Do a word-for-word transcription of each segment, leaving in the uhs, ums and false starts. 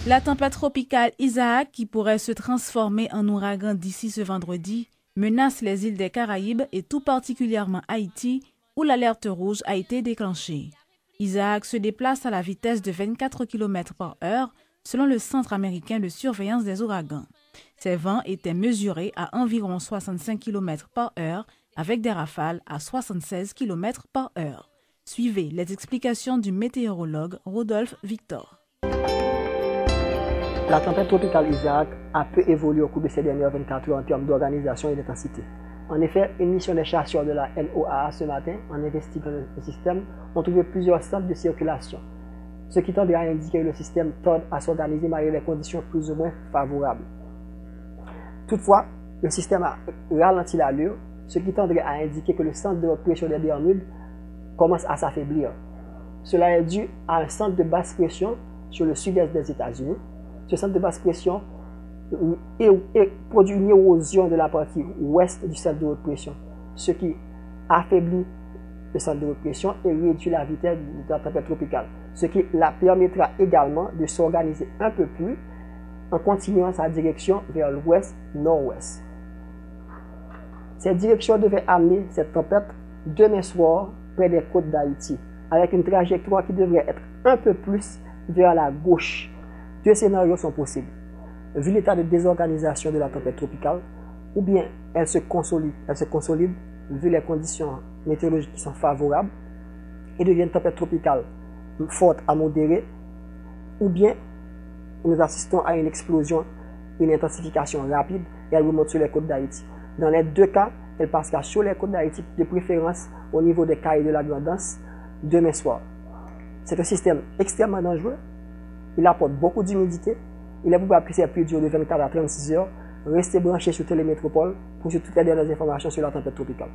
La tempête tropicale Isaac, qui pourrait se transformer en ouragan d'ici ce vendredi, menace les îles des Caraïbes et tout particulièrement Haïti, où l'alerte rouge a été déclenchée. Isaac se déplace à la vitesse de vingt-quatre kilomètres par heure, selon le Centre américain de surveillance des ouragans. Ses vents étaient mesurés à environ soixante-cinq kilomètres par heure, avec des rafales à soixante-seize kilomètres par heure. Suivez les explications du météorologue Rodolphe Victor. La tempête tropicale Isaac a peu évolué au cours de ces dernières vingt-quatre heures en termes d'organisation et d'intensité. En effet, une mission des chasseurs de la N O A A ce matin, en investiguant le système, ont trouvé plusieurs centres de circulation, ce qui tendrait à indiquer que le système tend à s'organiser malgré les conditions plus ou moins favorables. Toutefois, le système a ralenti l'allure, ce qui tendrait à indiquer que le centre de haute pression des Bermudes commence à s'affaiblir. Cela est dû à un centre de basse pression sur le sud-est des États-Unis. Ce centre de basse pression produit une érosion de la partie ouest du centre de haute pression, ce qui affaiblit le centre de haute pression et réduit la vitesse de la tempête tropicale, ce qui la permettra également de s'organiser un peu plus en continuant sa direction vers l'ouest-nord-ouest. Cette direction devait amener cette tempête demain soir près des côtes d'Haïti, avec une trajectoire qui devrait être un peu plus vers la gauche. Deux scénarios sont possibles. Vu l'état de désorganisation de la tempête tropicale, ou bien elle se consolide, elle se consolide vu les conditions météorologiques qui sont favorables et devient une tempête tropicale forte à modérée, ou bien nous assistons à une explosion, une intensification rapide et elle remonte sur les côtes d'Haïti. Dans les deux cas, elle passera sur les côtes d'Haïti, de préférence au niveau des Caraïbes de la Grand'Anse, demain soir. C'est un système extrêmement dangereux. Il apporte beaucoup d'humidité. Il est probable que ces pluies durent de vingt-quatre à trente-six heures. Restez branchés sur Télémétropole pour toutes les dernières informations sur la tempête tropicale.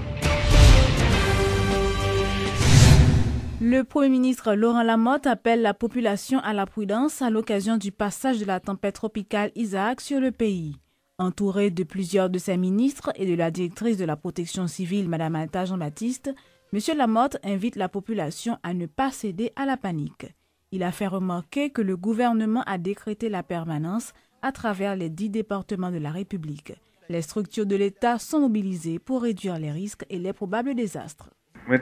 Le Premier ministre Laurent Lamotte appelle la population à la prudence à l'occasion du passage de la tempête tropicale Isaac sur le pays. Entouré de plusieurs de ses ministres et de la directrice de la protection civile, Mme Alta Jean-Baptiste, M. Lamotte invite la population à ne pas céder à la panique. Il a fait remarquer que le gouvernement a décrété la permanence à travers les dix départements de la République. Les structures de l'État sont mobilisées pour réduire les risques et les probables désastres. Je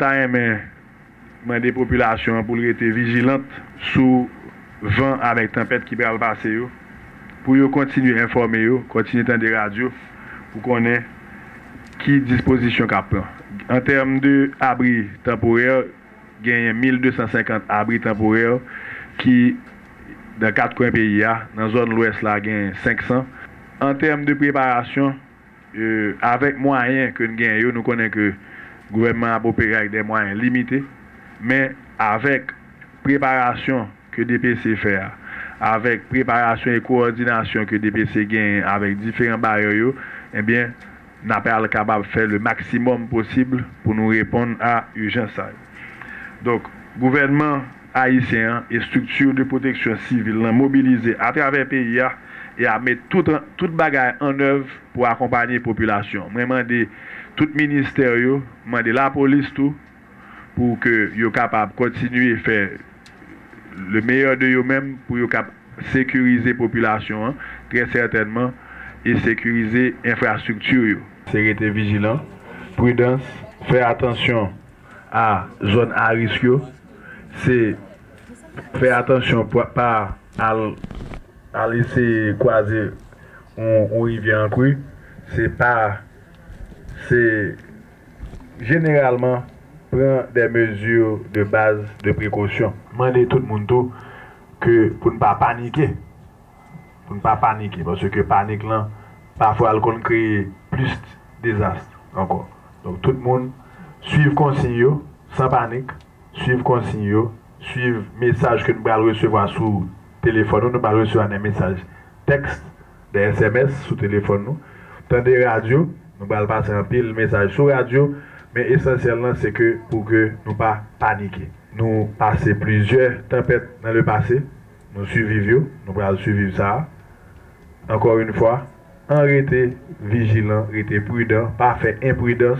demande des populations pour être vigilantes sous vent avec tempête qui va passer, pour continuer à informer, continuer à entendre des radios, pour connaître qui disposition qu'a prend. En termes d'abris temporaires, il y a mille deux cent cinquante abris temporaires qui, dans quatre coins pays, dans la zone ouest, il y a cinq cents. En termes de préparation, euh, avec moyens que nous gagnons, nous connaissons que le gouvernement a opéré avec des moyens limités, mais avec préparation que D P C fait, avec préparation et coordination que D P C gagne avec différents barrières, eh bien, nous sommes capables de faire le maximum possible pour nous répondre à l'urgence. Donc, gouvernement haïtien et structure de protection civile mobilisées à travers le pays et à mettre toute tout bagaille en œuvre pour accompagner la population. Je demande tout ministère, je demande la police tout pour que soient capables de continuer à faire le meilleur de eux-mêmes pour sécuriser la population, très certainement, et sécuriser l'infrastructure. C'est rester vigilant, prudence, faire attention à la zone à risque, c'est faire attention pour pas à, à laisser croiser on rivière en crue, c'est pas, c'est généralement prendre des mesures de base de précaution. Demandez tout le monde tout que pour ne pas paniquer, pour ne pas paniquer, parce que panique là, parfois elle crée plus de désastres encore. Donc tout le monde suive consigne sans panique, suive consigne, suive message que nous allons recevoir sur téléphone, nous allons recevoir des messages texte, des S M S sur téléphone nous, tant des radios, nous allons passer un pile message sur radio, mais essentiellement c'est que pour que nous ne pas paniquer. Nous passons plusieurs tempêtes dans le passé, nous suivons, nous allons suivre ça. Encore une fois, en rester vigilant, rester prudent, pas faire imprudence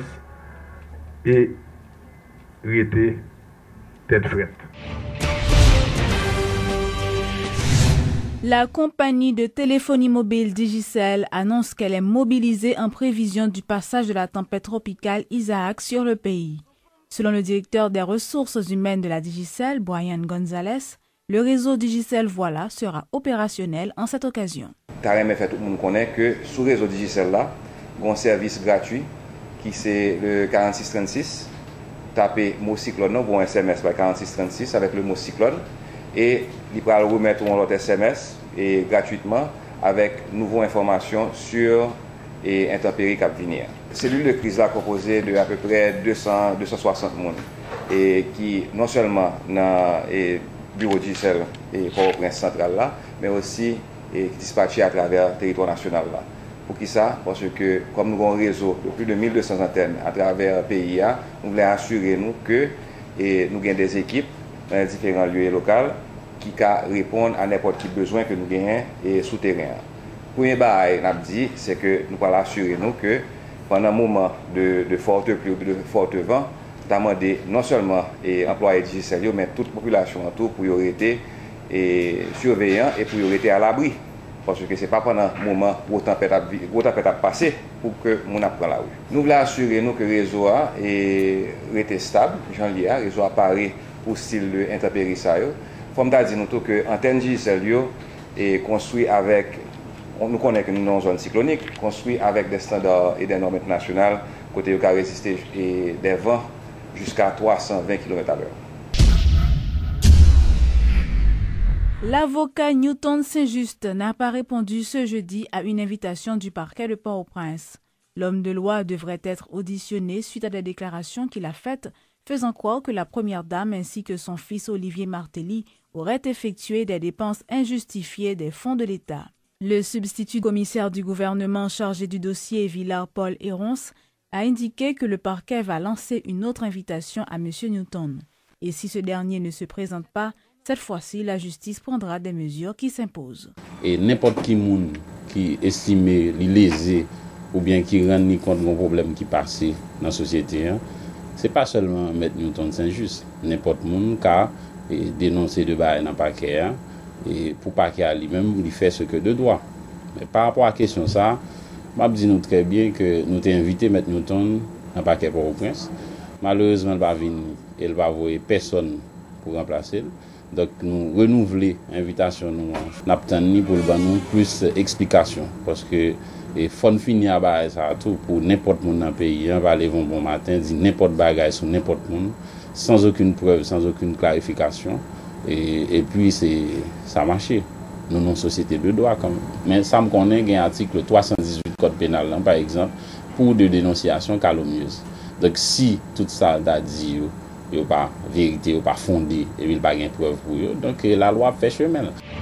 et rester tête frette. La compagnie de téléphonie mobile Digicel annonce qu'elle est mobilisée en prévision du passage de la tempête tropicale Isaac sur le pays. Selon le directeur des ressources humaines de la Digicel, Brian Gonzalez, le réseau Digicel Voilà sera opérationnel en cette occasion. Tarem fait tout le monde connaît que sous le réseau Digicel là, il y a un service gratuit qui c'est le quarante-six trente-six. Tapez mot cyclone pour un S M S par quarante-six trente-six avec le mot cyclone et il va remettre un autre S M S et gratuitement avec nouvelles informations sur et intempéries qui vont venir. Cellule de crise là composée de à peu près deux cents à deux cent soixante personnes et qui non seulement dans le bureau Digicel et Port-au-Prince central là, mais aussi et dispatché à travers le territoire national là. Pour qui ça? Parce que comme nous avons un réseau de plus de mille deux cents antennes à travers le pays, nous voulons assurer nous que et nous avons des équipes dans les différents lieux locaux qui peuvent répondre à n'importe quel besoin que nous avons et souterrain. Premier bail, dit, c'est que nous allons assurer nous que pendant un moment de, de forte pluie ou de forte vent, nous avons demandé non seulement les employés Digicel, mais toute la population autour pour y être surveillants et pour y être à l'abri. Parce que ce n'est pas pendant un moment où la tempête a passé pour que nous apprenions la rue. Nous voulons assurer nous que le réseau est stable, le réseau apparaît pour style de intempéries. Comme je dit, nous que l'antenne Digicel est construite avec, nous connaissons que nous sommes dans une zone cyclonique, construite avec des standards et des normes internationales, côté qui résister des vents jusqu'à trois cent vingt kilomètres à l'heure. L'avocat Newton Saint-Just n'a pas répondu ce jeudi à une invitation du parquet de Port-au-Prince. L'homme de loi devrait être auditionné suite à des déclarations qu'il a faites, faisant croire que la première dame ainsi que son fils Olivier Martelly auraient effectué des dépenses injustifiées des fonds de l'État. Le substitut commissaire du gouvernement chargé du dossier Villard-Paul Héronce a indiqué que le parquet va lancer une autre invitation à M. Newton. Et si ce dernier ne se présente pas, cette fois-ci, la justice prendra des mesures qui s'imposent. Et n'importe qui moun qui estime li lésé ou bien qui rend compte d'un problème qui passe dans la société, hein, ce n'est pas seulement M. Newton Saint-Just. N'importe qui a dénoncé de bail dans le parquet, hein, et pour le parquet lui-même, il fait ce que de droit. Mais par rapport à la question ça, je dis nous très bien que nous avons invité M. Newton dans le parquet Port-au-Prince. Malheureusement, il va venir et il va voir personne pour remplacer. Donc nous renouveler l'invitation, nous n'obtenons pour nous plus d'explications. Parce que il faut finir à bas ça tout pour n'importe qui dans le pays. On va aller un bon matin, dire n'importe bagaille sur n'importe qui, sans aucune preuve, sans aucune clarification. Et, et puis c'est ça marche. Nous sommes une société de droit quand même. Mais ça me connaît qu'il y a un article trois cent dix-huit code pénal, par exemple, pour des dénonciations calomnieuses. Donc si tout ça a dit, il n'y a pas de vérité, il n'y a pas fondé, et il n'y a pas de preuve pour eux. Donc la loi fait chemin.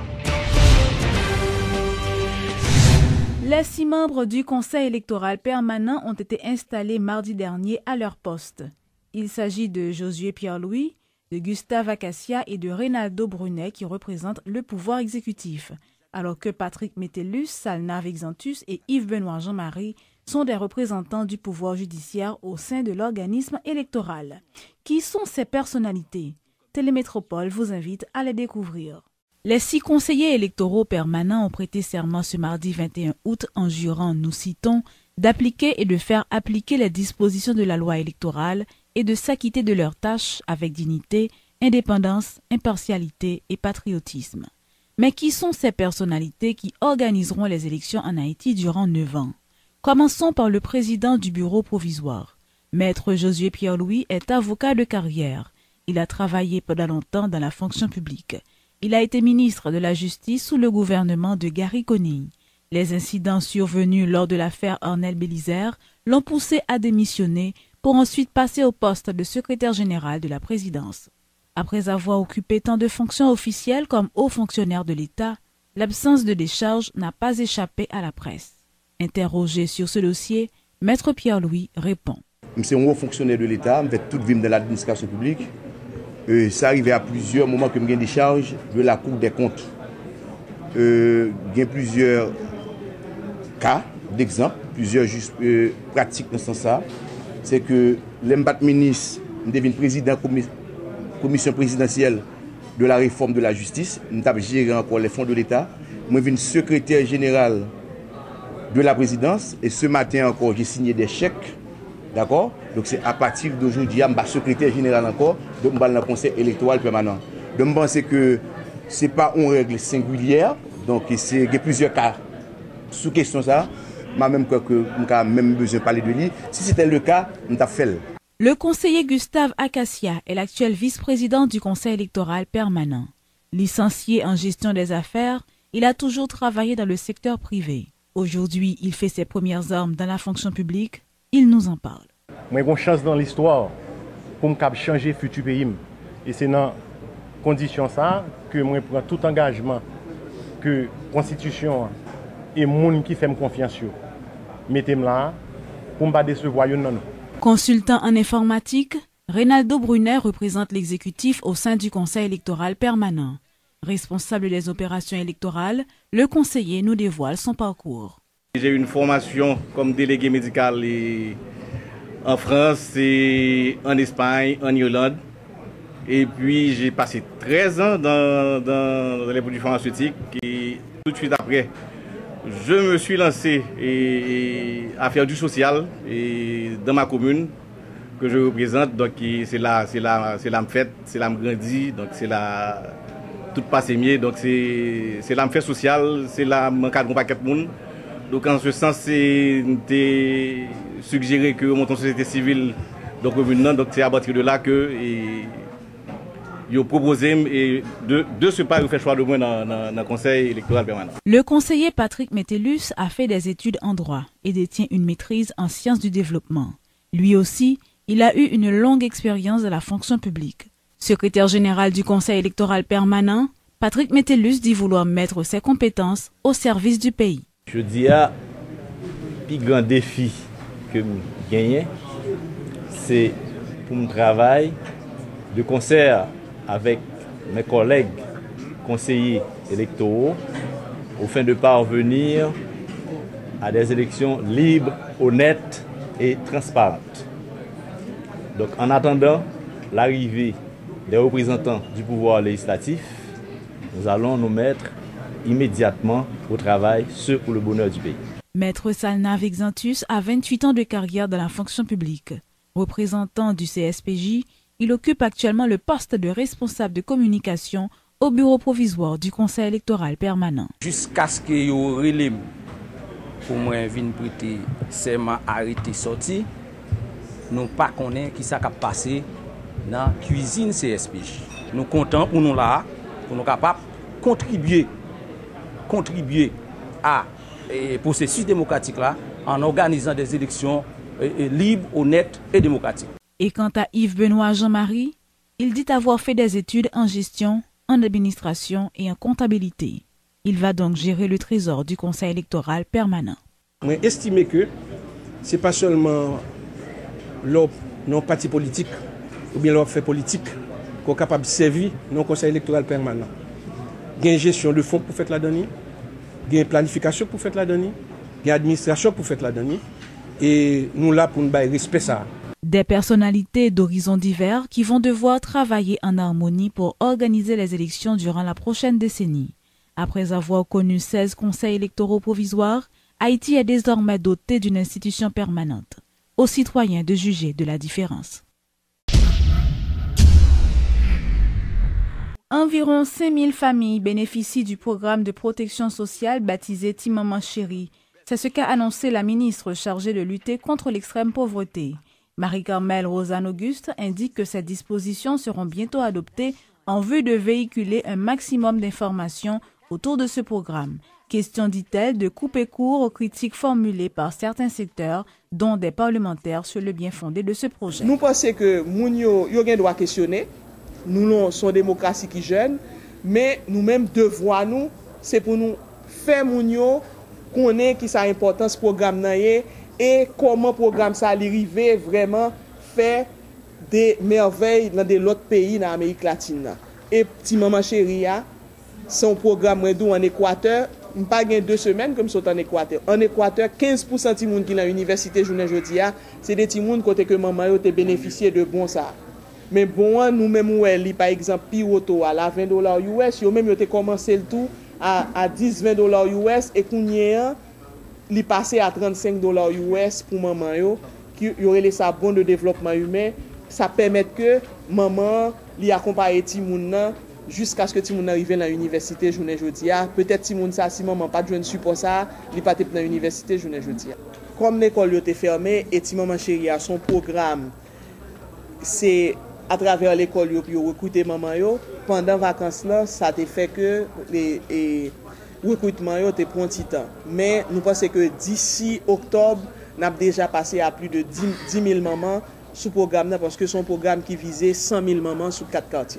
Les six membres du Conseil électoral permanent ont été installés mardi dernier à leur poste. Il s'agit de Josué Pierre-Louis, de Gustave Acacia et de Reynaldo Brunet qui représentent le pouvoir exécutif, alors que Patrick Metellus, Salnav Exantus et Yves-Benoît Jean-Marie sont des représentants du pouvoir judiciaire au sein de l'organisme électoral. Qui sont ces personnalités? Télémétropole vous invite à les découvrir. Les six conseillers électoraux permanents ont prêté serment ce mardi vingt et un août en jurant, nous citons, d'appliquer et de faire appliquer les dispositions de la loi électorale et de s'acquitter de leurs tâches avec dignité, indépendance, impartialité et patriotisme. Mais qui sont ces personnalités qui organiseront les élections en Haïti durant neuf ans? Commençons par le président du bureau provisoire. Maître Josué Pierre-Louis est avocat de carrière. Il a travaillé pendant longtemps dans la fonction publique. Il a été ministre de la Justice sous le gouvernement de Gary Conille. Les incidents survenus lors de l'affaire Ornel Bélizaire l'ont poussé à démissionner pour ensuite passer au poste de secrétaire général de la présidence. Après avoir occupé tant de fonctions officielles comme haut fonctionnaire de l'État, l'absence de décharge n'a pas échappé à la presse. Interrogé sur ce dossier, Maître Pierre-Louis répond. Je suis un haut fonctionnaire de l'État, je fais toute vie de l'administration publique. Euh, ça arrive à plusieurs moments que je gagne des charges de la Cour des comptes. Euh, il y a plusieurs cas d'exemple, plusieurs juste, euh, pratiques dans ce sens-là. C'est que l'embat ministre devient président de la commission présidentielle de la réforme de la justice. Nous avons géré encore les fonds de l'État. moi je suis secrétaire général de la présidence et ce matin encore j'ai signé des chèques, d'accord? Donc c'est à partir d'aujourd'hui, je suis secrétaire général encore, donc je suis dans le conseil électoral permanent. Donc je pense que ce n'est pas une règle singulière, donc il y a plusieurs cas sous question ça, mais même que je n'ai même besoin de parler de lui. Si c'était le cas, on t'a fait. Le conseiller Gustave Acacia est l'actuel vice-président du conseil électoral permanent. Licencié en gestion des affaires, il a toujours travaillé dans le secteur privé. Aujourd'hui, il fait ses premières armes dans la fonction publique. Il nous en parle. Moi, j'ai une chance dans l'histoire pour me changer le futur pays. Et c'est dans ces conditions ça que moi prends tout engagement que la Constitution et les gens qui font confiance mettez-moi là pour ne pas décevoir. Consultant en informatique, Reynaldo Brunet représente l'exécutif au sein du Conseil électoral permanent. Responsable des opérations électorales, le conseiller nous dévoile son parcours. J'ai eu une formation comme délégué médical en France, et en Espagne, en Irlande. Et puis j'ai passé treize ans dans, dans les produits pharmaceutiques. Et tout de suite après, je me suis lancé et, à faire du social et dans ma commune que je représente. Donc c'est là, c'est là, c'est là me fait, c'est là me grandit. Donc c'est là tout passe mieux. Donc c'est c'est là me fait social, c'est là me cadre un paquet de monde. Donc en ce sens, c'est suggéré que mon société civile donc commune, donc c'est à partir de là que et, ils proposé et de, de ce pas, ils fait choix de moi dans, dans, dans le conseil électoral permanent. Le conseiller Patrick Metellus a fait des études en droit et détient une maîtrise en sciences du développement. Lui aussi, il a eu une longue expérience de la fonction publique. Secrétaire général du conseil électoral permanent, Patrick Metellus dit vouloir mettre ses compétences au service du pays. Je dis à le plus grand défi que je gagne, c'est pour mon travail de concert avec mes collègues conseillers électoraux afin de parvenir à des élections libres, honnêtes et transparentes. Donc en attendant l'arrivée des représentants du pouvoir législatif, nous allons nous mettre immédiatement au travail, ce pour le bonheur du pays. Maître Salnav Exantus a vingt-huit ans de carrière dans la fonction publique. Représentant du C S P J, il occupe actuellement le poste de responsable de communication au bureau provisoire du conseil électoral permanent. Jusqu'à ce que yo relève pour moi vinn prêter serment arrêté sorti, nous pas connaît qui ça a passé dans cuisine C S P J. Nous comptons pour nous là pour nous capable contribuer contribuer à le processus démocratique là en organisant des élections libres, honnêtes et démocratiques. Et quant à Yves-Benoît Jean-Marie, il dit avoir fait des études en gestion, en administration et en comptabilité. Il va donc gérer le trésor du conseil électoral permanent. Moi, estime que ce n'est pas seulement leur non parti politique ou bien leur fait politique qu'on est capable de servir dans conseil électoral permanent. Il y a une gestion de fonds pour faire la donner, il y a une planification pour faire la donner, il y a une administration pour faire la donner. Et nous là pour nous respecter ça. Des personnalités d'horizons divers qui vont devoir travailler en harmonie pour organiser les élections durant la prochaine décennie. Après avoir connu seize conseils électoraux provisoires, Haïti est désormais doté d'une institution permanente. Aux citoyens de juger de la différence. Environ cinq mille familles bénéficient du programme de protection sociale baptisé Ti Maman Chérie. C'est ce qu'a annoncé la ministre chargée de lutter contre l'extrême pauvreté. Marie-Carmel Rosanne-Auguste indique que ces dispositions seront bientôt adoptées en vue de véhiculer un maximum d'informations autour de ce programme. Question, dit-elle, de couper court aux critiques formulées par certains secteurs, dont des parlementaires, sur le bien fondé de ce projet. Nous pensons que moun yo yo gen doit questionner. Nous sommes une démocratie qui jeune, mais nous-mêmes devoir nous, c'est pour nous faire moun yo connaître qui sa importance programme nan yé et comment programme ça arriver vraiment faire des merveilles dans de l'autre pays dans l'Amérique latine. Et Ti Maman Chérie, son programme en Équateur, pas gain deux semaines comme sont en Équateur. En Équateur, quinze pour cent des gens qui dans l'université journée jodi a, c'est des gens côté que maman yo te bénéficié de bon ça. Mais bon, nous même ou elle, par exemple, Piroto à la vingt dollars U S, yo même yo te commencé le tout à, à dix à vingt dollars U S et qu'on y est, il passé à trente-cinq dollars U S pour maman yo, qui y aurait les sabons de développement humain, ça permet que maman li accompagne ti moun nan jusqu'à ce que ti moun arrive dans l'université journée jodi a. Peut-être ti moun ça si maman pas de support ça, li pas te dans l'université journée jodi a. Comme l'école était fermée et ti maman chérie a son programme, c'est à travers l'école yo puis recruter maman yo pendant vacances là, ça te fait que les et recrutement yo te prend petit temps. Mais nous pensons que d'ici octobre, nous avons déjà passé à plus de dix mille mamans sous programme là parce que c'est un programme qui visait cent mille mamans sous quatre quartiers.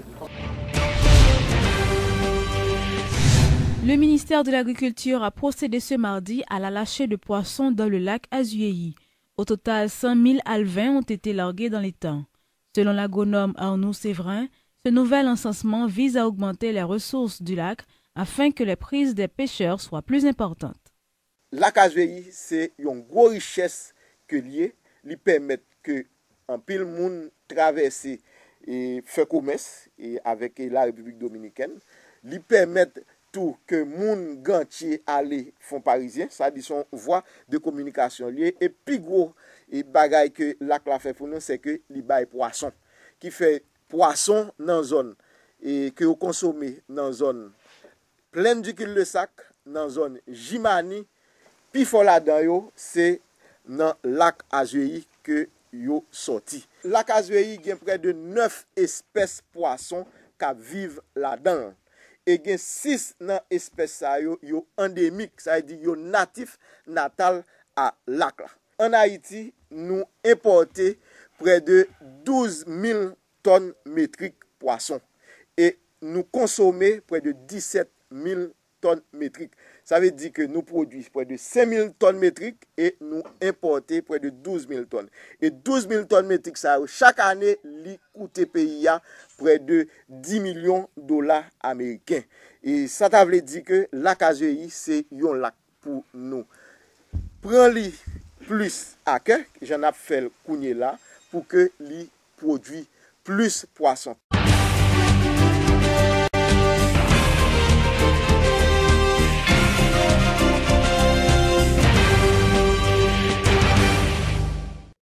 Le ministère de l'Agriculture a procédé ce mardi à la lâcher de poissons dans le lac Azuéi. Au total, cent mille alevins ont été largués dans les temps. Selon l'agronome Arnaud Séverin, ce nouvel encensement vise à augmenter les ressources du lac afin que les prises des pêcheurs soient plus importantes. Lac Azuéi, c'est une grosse richesse que lié, lui permet que un pile monde traverse et fait commerce et avec la République dominicaine, lui permet tout que moun gantier aller font parisien, ça dit son voie de communication lié et puis gros et bagay que lac la fait pour nous c'est que li bay poisson qui fait poisson dans zone et que vous consommez dans zone pleine du cul le sac dans zone Jimani puis fort là-dedans yo c'est dans lac Azuéi que yo sorti. Lac Azuéi gen près de neuf espèces poissons qui vivent là-dedans. Et gen six nan espèces sa yo, yo endémique, ça veut dire yo natif natal à lac là. En Haïti, nous importons près de douze mille tonnes métriques poissons et nous consommons près de dix-sept mille tonnes métriques. Ça veut dire que nous produisons près de cinq mille tonnes métriques et nous importons près de douze mille tonnes. Et douze mille tonnes métriques, ça, chaque année, li coûte pays près de dix millions de dollars américains. Et ça veut dire que lac Azuéi, c'est un lac pour nous. Prends-li plus à cœur, j'en ai fait le cougner là, pour que li produit plus poisson.